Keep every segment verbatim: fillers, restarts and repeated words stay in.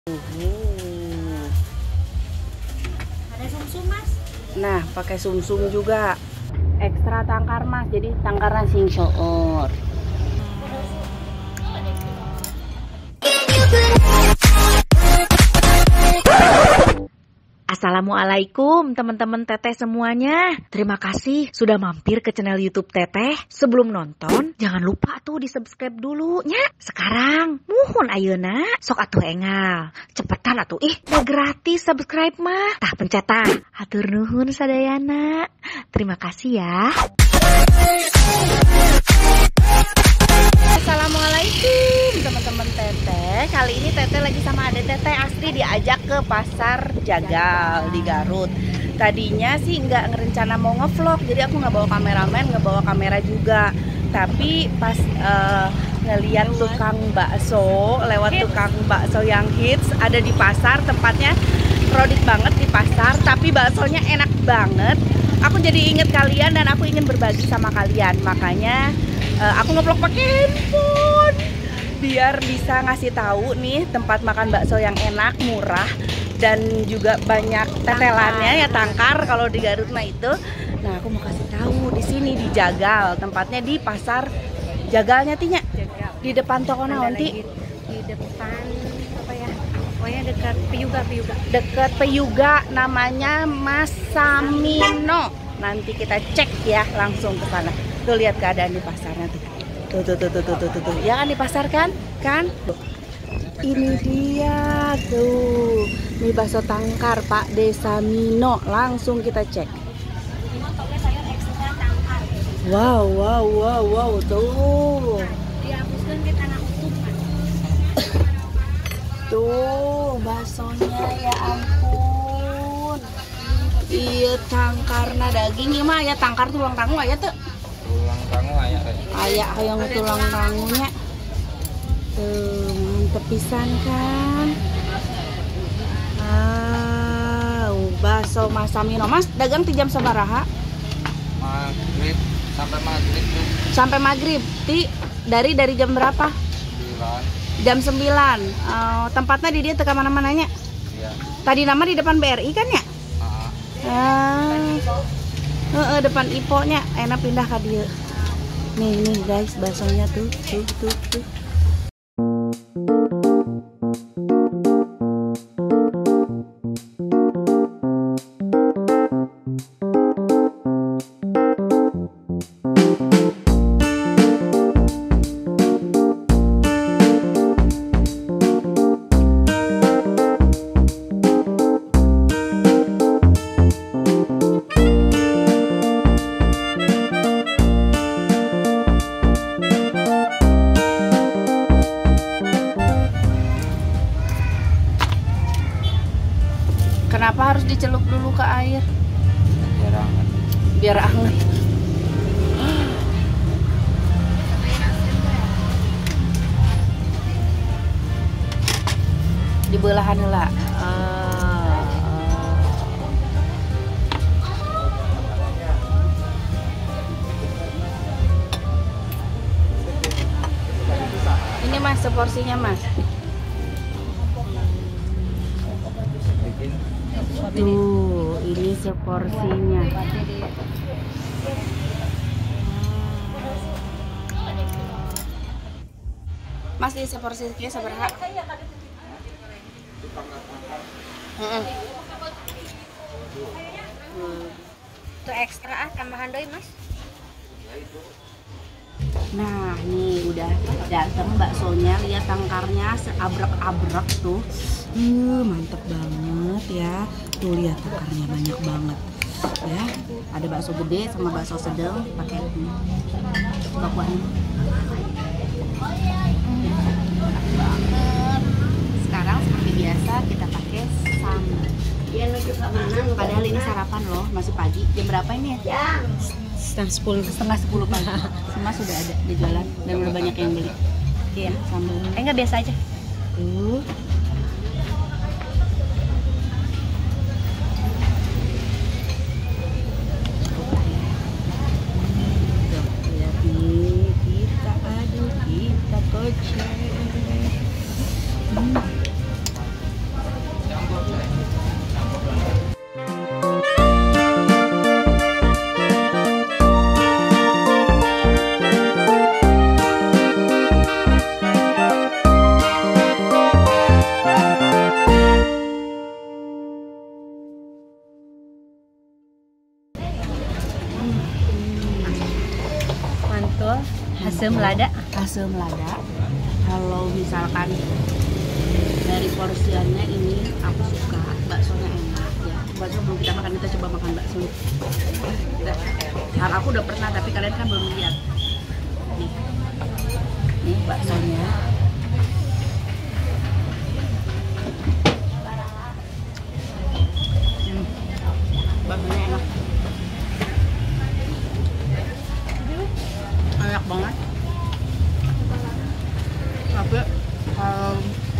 Uh. Ada sumsum mas? Nah, pakai sumsum juga. Ekstra tangkar mas, jadi tangkarnya sing soor. Assalamualaikum teman-teman teteh semuanya. Terima kasih sudah mampir ke channel YouTube teteh. Sebelum nonton, jangan lupa tuh di subscribe dulu nya. Sekarang, muhun ayeuna, sok atuh engal. Cepetan atuh, ih udah gratis subscribe mah. Tah pencet tah. Hatur nuhun sadayana. Terima kasih ya. Assalamualaikum teman-teman teteh. Kali ini teteh lagi sama adek teteh Astri diajak ke pasar Jagal di Garut. Tadinya sih nggak ngerencana mau ngevlog, jadi aku nggak bawa kameramen, nggak bawa kamera juga. Tapi pas uh, ngeliat tukang bakso, lewat tukang bakso yang hits ada di pasar, tempatnya crowded banget di pasar, tapi baksonya enak banget. Aku jadi inget kalian dan aku ingin berbagi sama kalian, makanya uh, aku ngevlog pakai handphone biar bisa ngasih tahu nih tempat makan bakso yang enak, murah, dan juga banyak tetelannya ya, tangkar kalau di Garut mah itu. Nah, aku mau kasih tahu di sini di Jagal, tempatnya di pasar Jagalnya Tinya. Jagal. Di depan toko naon Ti? Di depan apa ya? Pokoknya dekat Peyuga, Peyuga. Deket Peyuga, namanya Mas Samino. Nanti kita cek ya langsung ke sana. Tuh lihat keadaan di pasarnya tuh. Tuh tuh tuh tuh tuh tuh tuh. tuh. Ya kan di pasar kan? Kan? Tuh. Ini dia tuh. Mie bakso tangkar Pak Desa Mino. Langsung kita cek. Wow, wow, wow, wow, tuh. Dihapuskan ke tanah utuh. Tuh, baksonya ya ampun. Iya tangkarna daging ya mah ya, tangkar tulang rangu aya teu? Tulang rangu aya teh. Aya hayang tulang rangunya. Tuh, mantep pisan kan. Ah, bakso Mas Samino. Mas, dagang ti jam sabaraha? Maghrib sampai maghrib tuh. Sampai maghrib. Ti dari dari jam berapa? Sembilan. Jam sembilan. Uh, tempatnya di dia teka mana-mananya. Iya. Tadi nama di depan B R I kan ya? Ah. Ah, uh, uh, depan Ipo-nya, enak pindah ke dia. Nih nih guys, baksonya tuh, tuh tuh tuh. Kenapa harus dicelup dulu ke air? Biar hangat. Biar anget. Di belahan heula. Uh, Ini mas, seporsinya mas. Tuh, ini seporsinya. Mas, ini seporsinya seberapa? Heeh. Itu ekstra ah, tambahan doi mas. Nah, nih udah dateng baksonya, lihat tangkarnya seabrek-abrek tuh. Uh, mantep banget ya. Tuh lihat tangkarnya banyak banget. Ya, ada bakso gede sama bakso sedang pakai bakwan. Sekarang seperti biasa kita pakai sambal. Padahal ini sarapan loh, masih pagi. Jam berapa ini ya? Setengah sepuluh. Setengah sepuluh pagi. Semua sudah ada di jalan dan udah banyak yang beli. Iya, sambal. Eh enggak, biasa aja. Tuh. Lihat nih, kita aduk, kita kocek. Hmm. Asam lada. Asam lada. Kalau misalkan dari porsiannya ini aku suka baksonya enak ya. Bakso belum kita makan, kita coba makan bakso. Nah, aku udah pernah tapi kalian kan belum lihat. Nih, nih baksonya. Hmm, baksonya enak. Enak banget. Tapi um,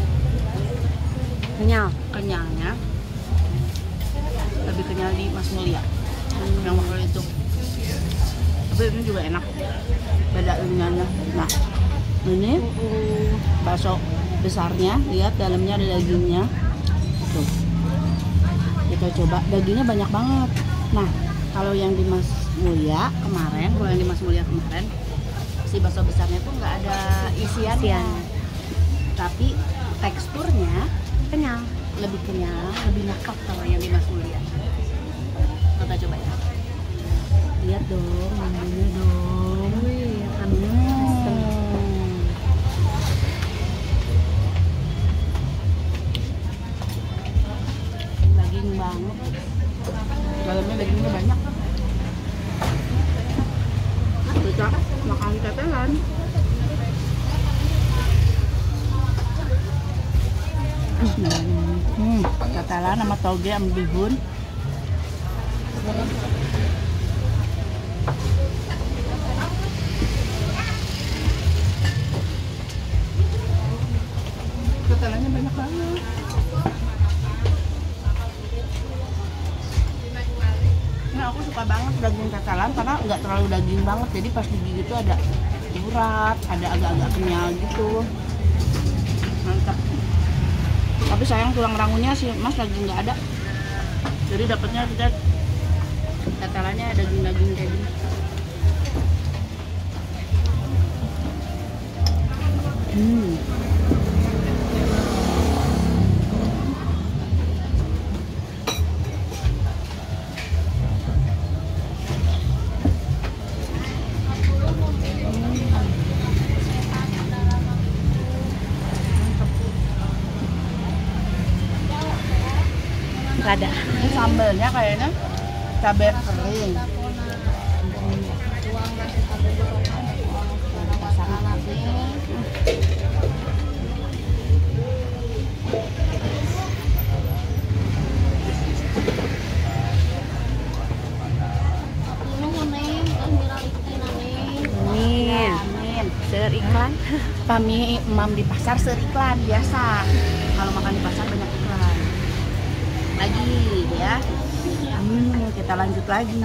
kenyal, kenyalnya lebih kenyal di Mas Mulia hmm. yang waktu itu. Tapi ini juga enak, beda kenyalnya. Nah, ini bakso besarnya, lihat dalamnya ada dagingnya. Tuh, kita coba, dagingnya banyak banget. Nah, kalau yang di Mas Mulia kemarin, kalau yang di Mas Mulia kemarin, si bakso besarnya tuh nggak ada isiannya, Isian. Tapi teksturnya kenyal, lebih kenyal, lebih nyakap kalau yang di Mas Mulia. Kita coba ya. Lihat dong, bumbunya dong. Wih, hmm. Daging banget. Dalamnya dagingnya banyak. Kita makan tetelan. Hmm, tetelan sama toge sama bihun. Tetelannya banyak banget. Nah, aku suka banget daging tetelan karena nggak terlalu daging banget, jadi pas digigit itu ada urat, ada agak-agak kenyal gitu. Mantap. Tapi sayang tulang rangunya sih Mas lagi nggak ada, jadi dapatnya kita tetelannya daging-daging kayak gini. Hmm. Ada. Ini sambelnya kayaknya cabai kering. Amin. Amin. Seur iklan. Kami imam di pasar seur iklan biasa. Kalau makan di pasar banyak iklan. Lagi ya, hmm, kita lanjut lagi.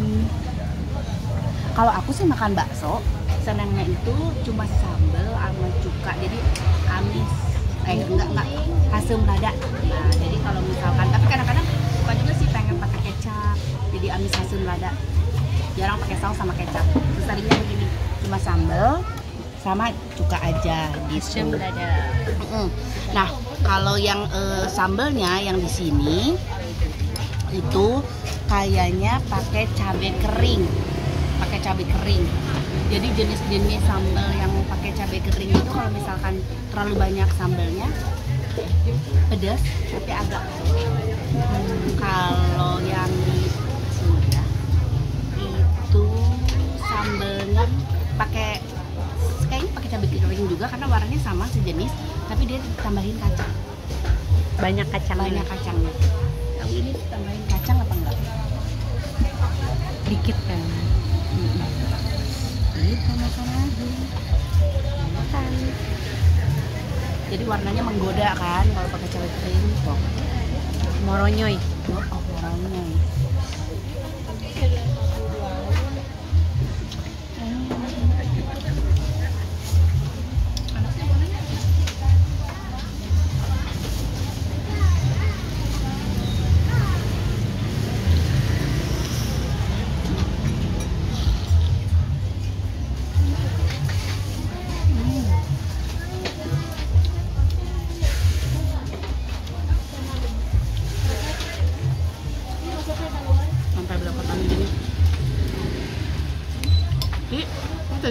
Kalau aku sih makan bakso, senangnya itu cuma sambal sama cuka, jadi amis, eh enggak enggak asam lada. Nah, jadi kalau misalkan, tapi kadang-kadang suka juga sih pengen pakai kecap, jadi amis asam lada. Jarang pakai saus sama kecap. Terus tadinya begini, cuma sambal sama cuka aja gitu. Asam lada. Nah, kalau yang uh, sambelnya yang di sini itu kayaknya pakai cabai kering, pakai cabai kering. Jadi jenis-jenis sambal yang pakai cabai kering itu kalau misalkan terlalu banyak sambelnya pedas, tapi agak. Hmm, kalau yang di sini ya, itu sambelnya pakai kayaknya pakai cabai kering juga karena warnanya sama sejenis, tapi dia tambahin kacang. Banyak kacang. Banyak kacangnya. Yang ini tambahin kacang apa enggak? Dikit kan. Hmm. Kita makan aja. Makan. Jadi warnanya menggoda kan kalau pakai cabai kering. Kok. Moronyoy. Oh, oh moronyoy.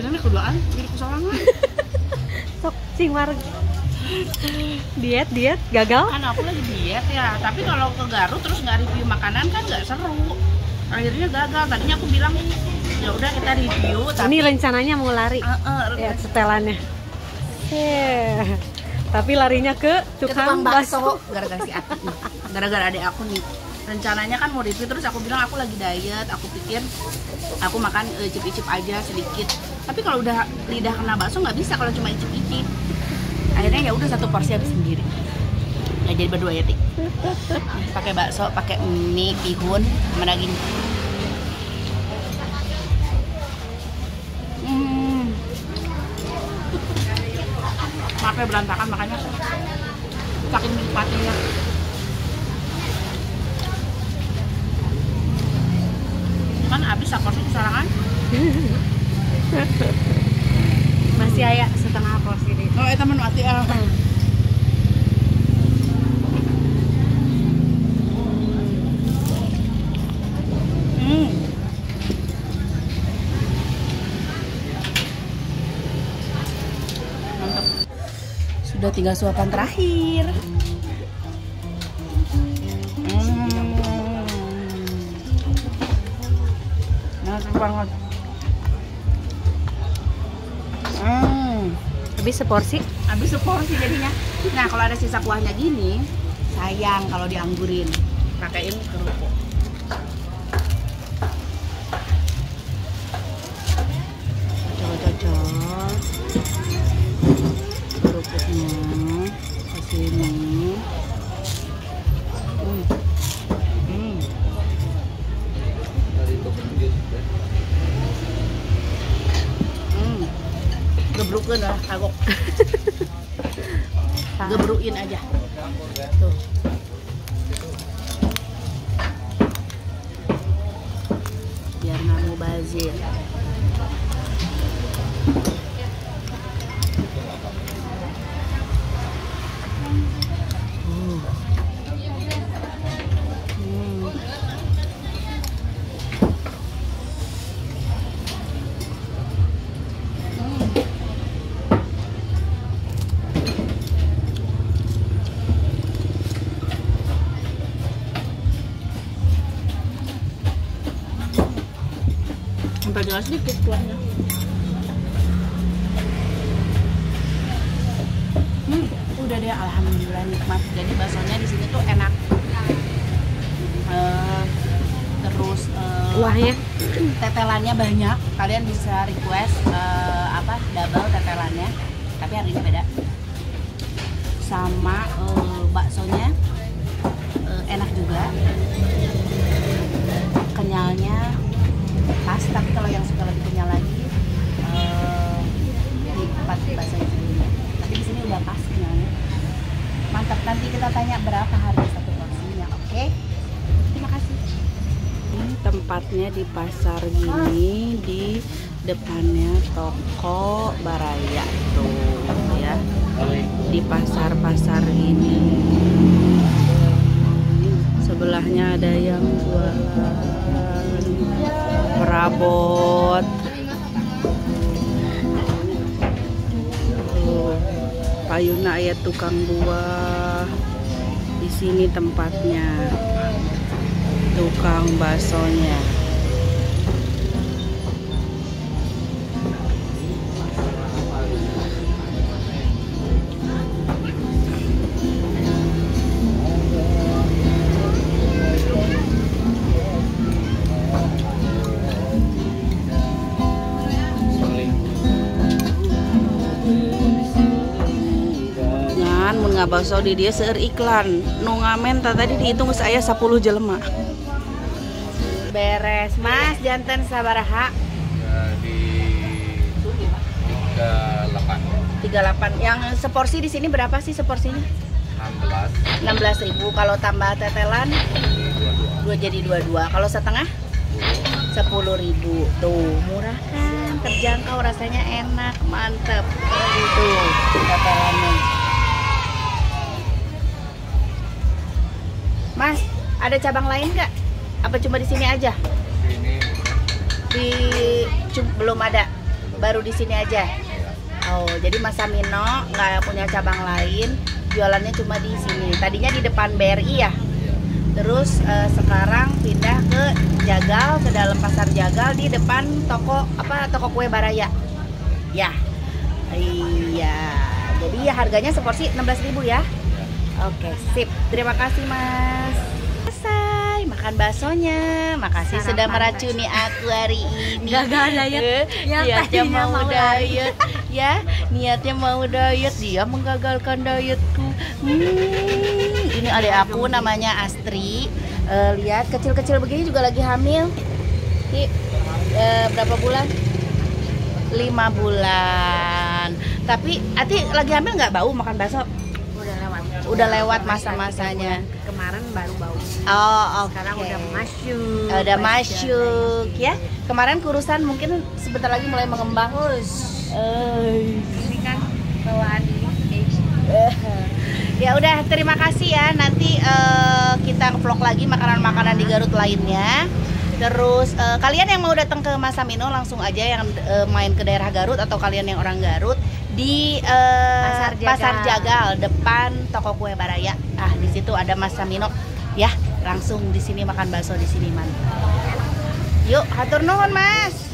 ini keduaan jadi kesorangan. Sok cing wareg. Diet diet gagal. Kan aku lagi diet ya, tapi kalau ke Garut terus nggak review makanan kan nggak seru. Akhirnya gagal. Tadinya aku bilang ya udah kita review. Tapi Ini rencananya mau lari. uh, uh, Lihat setelannya. Eh, tapi larinya ke ke tukang, tukang bakso gara-gara si Ati nih. Gara-gara adik aku nih. Rencananya kan mau review terus aku bilang aku lagi diet. Aku pikir aku makan uh, icip-icip aja sedikit. Tapi kalau udah lidah kena bakso nggak bisa kalau cuma icip-icip. Akhirnya ya udah satu porsi habis sendiri. Nggak jadi berdua ya, Tik. Pakai bakso, pakai mie, bihun, sama daging. Hmm. Maafnya berantakan makanya saking nikmatinya. Kan habis porsi kesarangan. Masih aya setengah porsi deh. Oh, eta menu ati ah. Hmm. Mantap. Sudah tinggal suapan terakhir. Hmm. Mantap banget. Hmm. Habis seporsi. Habis seporsi jadinya. Nah, kalau ada sisa kuahnya gini, sayang kalau dianggurin. Pakaiin kerupuk. Cocok-cocok. Kerupuknya ke sini. Hmm. Hmm. Hmm. Gebrukin lah, kagok. Gebruin aja. Tuh. Biar nggak mubazir. Hmm. Hmm. Sampai jelas sedikit kuahnya. Hmm, udah deh, alhamdulillah nikmat. Jadi baksonya di sini tuh enak. Uh, terus uh, Kuahnya tetelannya banyak. Kalian bisa request uh, apa double tetelannya. Tapi hari ini beda. Sama uh, baksonya uh, enak juga. Kenyalnya pas, tapi kalau yang suka lebih kenyal lagi uh, di tempat bakso yang sebelumnya. Tapi di sini udah pas kenyalnya. Mantap. Nanti kita tanya berapa harga satu porsinya. Oke? Terima kasih. Ini tempatnya di pasar gini, di depannya toko Baraya tuh ya. Di pasar-pasar gini. Sebelahnya ada yang jualan perabot. Tuh, payuna aya tukang buah. Di sini tempatnya. Tukang baksonya. Bakso di dia seueur iklan nu ngamen tadi dihitung geus aya sepuluh jelema. Beres, Mas. Janten sabaraha? Di tiga puluh delapan. tiga puluh delapan. Yang seporsi di sini berapa sih seporsinya? enam belas. enam belas ribu. Kalau tambah tetelan dua jadi dua puluh dua. Kalau setengah sepuluh ribu. Tuh, murah kan? Terjangkau, rasanya enak, mantep. Gitu tetelannya. Mas, ada cabang lain nggak? Apa cuma di sini aja? Ini Di cum- belum ada. belum baru di sini aja. Oh, jadi Mas Samino nggak punya cabang lain, jualannya cuma di sini. Tadinya di depan B R I ya. Terus uh, sekarang pindah ke Jagal, ke dalam pasar Jagal di depan toko apa toko kue Baraya. Ya. Iya. Jadi ya harganya seporsi enam belas ribu ya. Oke, sip. Terima kasih, Mas. Selesai makan baksonya. Makasih Sarapan sudah meracuni aku hari ini. Gagal diet. Eh, Yang niatnya tadinya mau mau lari. diet. Ya, niatnya mau diet, dia menggagalkan dietku. Hmm, ini adik aku namanya Astri. Eh, lihat kecil-kecil begini juga lagi hamil. Nih, eh, berapa bulan? Lima bulan. Tapi Ati lagi hamil nggak bau makan bakso? Udah lewat. Udah lewat masa-masanya. Kemarin baru bau. Oh, oke. Sekarang udah masyuk. Udah masyuk ya. Kemarin kurusan mungkin sebentar lagi mulai mengembang. Eh, Ini kan bawaan ini. ya udah, terima kasih ya. Nanti eh, kita vlog lagi makanan-makanan di Garut lainnya. Terus eh, kalian yang mau datang ke Mas Samino langsung aja yang eh, main ke daerah Garut, atau kalian yang orang Garut di eh, Pasar Jagal. Pasar Jagal depan toko kue Baraya. Ah, di situ ada Mas Samino ya. Langsung di sini makan bakso di sini, man. Yuk, hatur nuhun, Mas.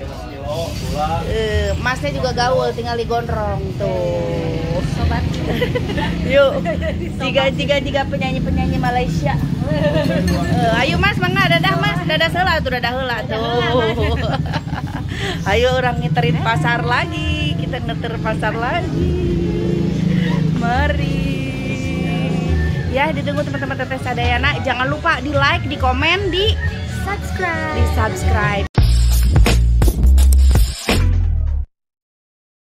Eh, Masnya juga gaul, tinggal digondrong tuh. Sobat. Yuk, tiga tiga tiga penyanyi penyanyi Malaysia. Eh, ayo Mas, mangga dadah Mas, dadah heula tuh, dadah heula tuh. Ayo orang ngiterin pasar lagi, kita ngeter pasar lagi. Mari. Ya, ditunggu teman-teman Teteh Sadayana. Jangan lupa di like, di komen, di Subscribe. di subscribe.